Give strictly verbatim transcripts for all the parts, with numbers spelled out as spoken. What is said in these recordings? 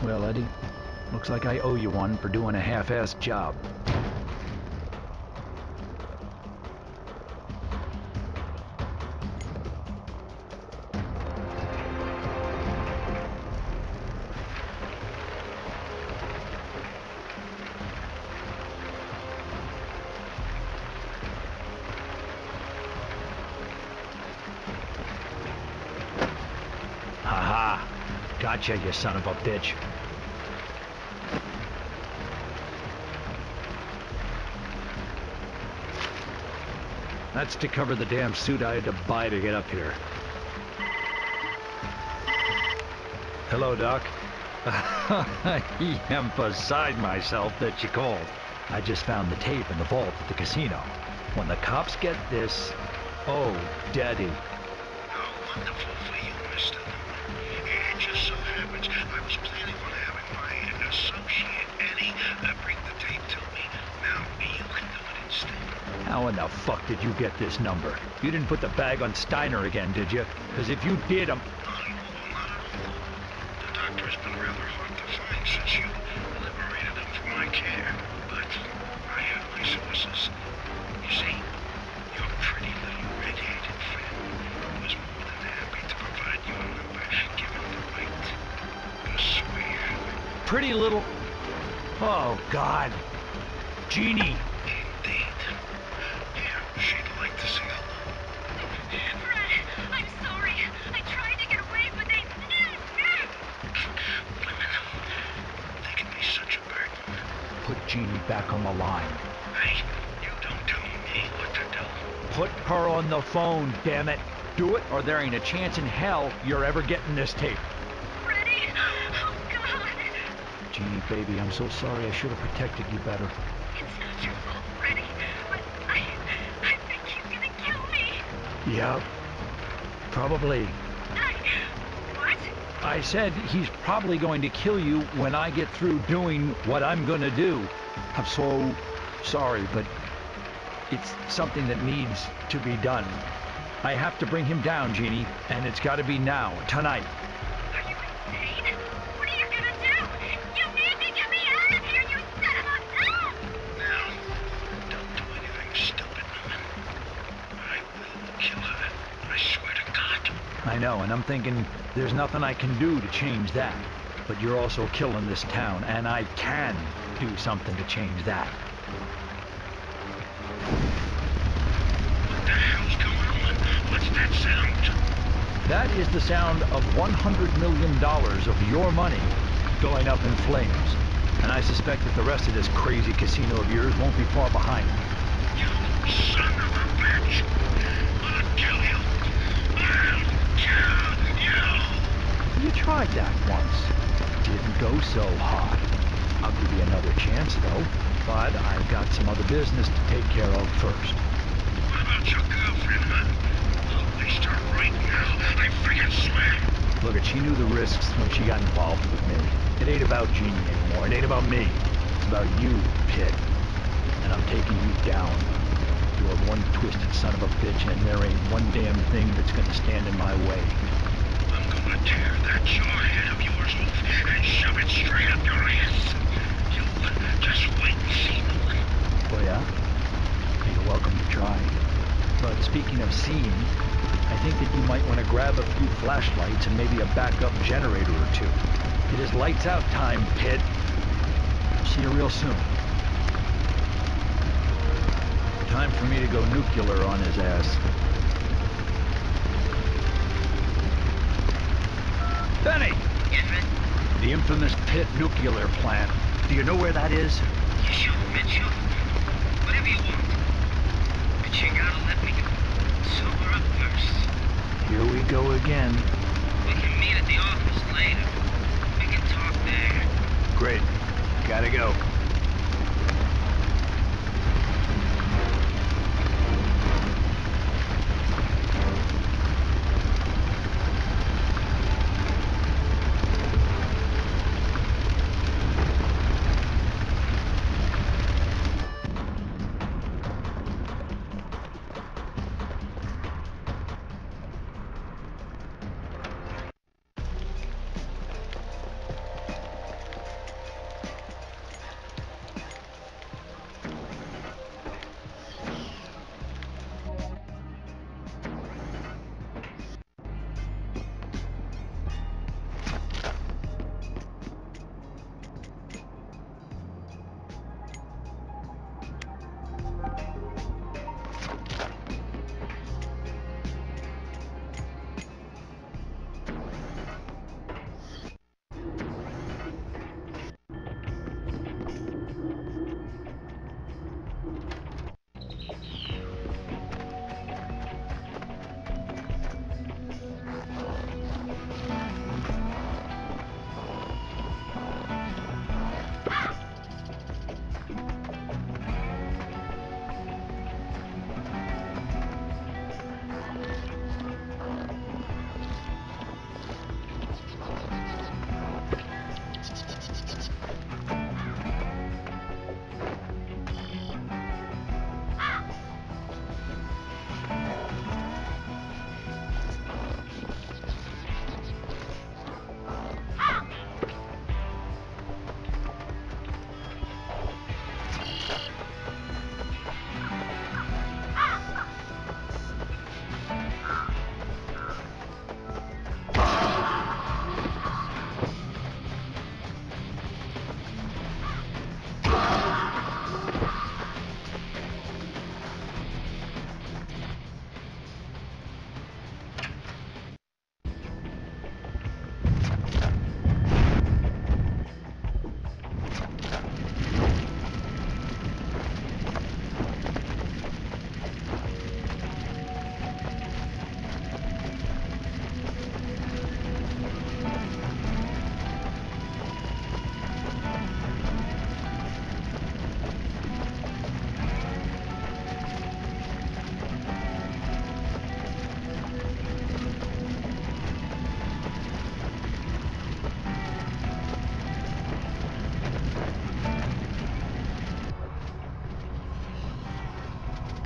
Well, Eddie, looks like I owe you one for doing a half-assed job. Haha! Gotcha, you son of a bitch. That's to cover the damn suit I had to buy to get up here. Hello, Doc. I am beside myself that you called. I just found the tape in the vault at the casino. When the cops get this... Oh, Daddy. How wonderful for you, Mister It just so happens I was planning on having my associate, Eddie, uh, bring the tape to me. Now, you can do it instead. How in the fuck did you get this number? You didn't put the bag on Steiner again, did you? Because if you did, I'm... Not at all, not at all. The doctor has been rather hard to find since you liberated him from my care. But I have my sources. You see, your pretty little red-headed friend was more than happy to provide your number, given the right persuasion. Pretty little... Oh, God. Jeannie. Indeed. Yeah, she'd like to say hello. Fred, I'm sorry. I tried to get away, but they... Women, they can be such a burden. Put Jeannie back on the line. Hey, you don't tell me what to do. Put her on the phone, damn it. Do it, or there ain't a chance in hell you're ever getting this tape. Freddie! Oh, God! Jeannie, baby, I'm so sorry. I should have protected you better. It's not your fault, Freddie. But I... I think he's gonna kill me. Yeah, probably. I... What? I said he's probably going to kill you when I get through doing what I'm gonna do. I'm so sorry, but it's something that needs to be done. I have to bring him down, Jeannie, and it's gotta be now, tonight. Are you insane? What are you gonna do? You need to get me out of here, you son of a... Ah! Now, don't do anything stupid, woman. I will kill her. I swear to God. I know, and I'm thinking there's nothing I can do to change that. But you're also killing this town, and I can do something to change that. What the hell's going on? What's that sound? That is the sound of one hundred million dollars of your money going up in flames. And I suspect that the rest of this crazy casino of yours won't be far behind. You son of a bitch! I'll kill you! I'll kill you! You tried that once. Didn't go so hot. I'll give you another chance, though. But I've got some other business to take care of first. What about your girlfriend, huh? I'll waste her right now. I freaking swear! Look, she knew the risks when she got involved with me. It ain't about Jeannie anymore. It ain't about me. It's about you, Pitt. And I'm taking you down. You're one twisted son of a bitch, and there ain't one damn thing that's gonna stand in my way. I'm gonna tear that jawhead of yours off and shove it straight up your ass. You just wait and see, Nolan. Oh, yeah? You're welcome to try. But speaking of seeing, I think that you might want to grab a few flashlights and maybe a backup generator or two. It is lights out time, Pitt. See you real soon. Time for me to go nuclear on his ass. Benny! Yes, Red? The infamous Pitt nuclear plant. Do you know where that is? You shoot, man, shoot. Whatever you want. But you gotta let me sober up first. Here we go again. We can meet at the office later. We can talk there. Great. Gotta go.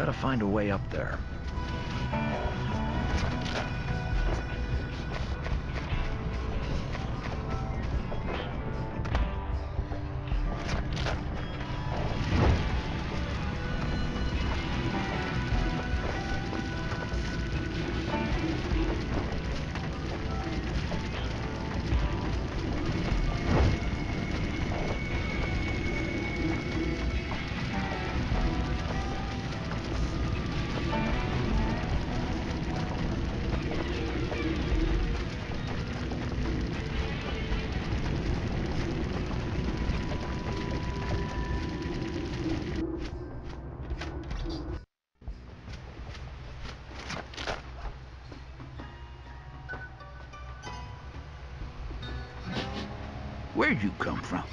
Gotta find a way up there. Where'd you come from?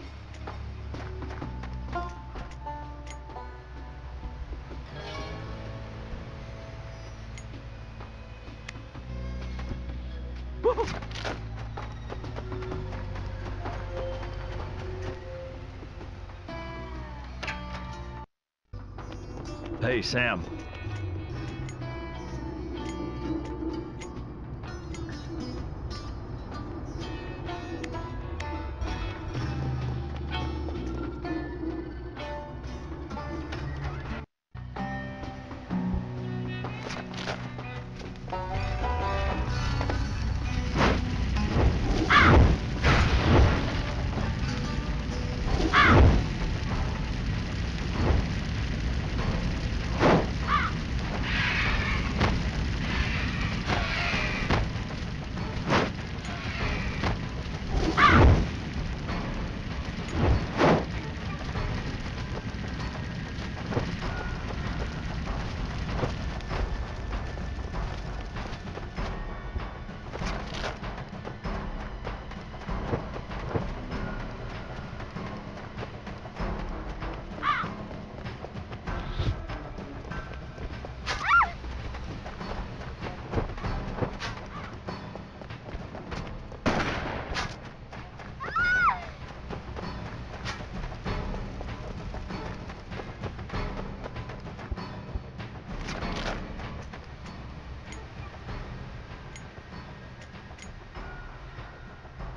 Hey, Sam.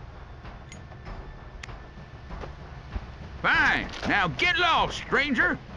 Fine. Now get lost, stranger.